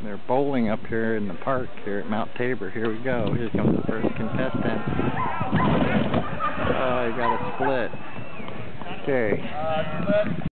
They're bowling up here in the park here at Mount Tabor. Here we go. Here comes the first contestant. Oh, he got a split. Okay.